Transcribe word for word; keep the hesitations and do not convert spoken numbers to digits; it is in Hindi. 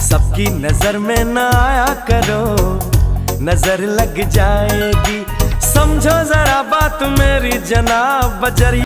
सबकी नजर में न आया करो, नजर लग जाएगी। समझो जरा बात मेरी जनाब, बजरिया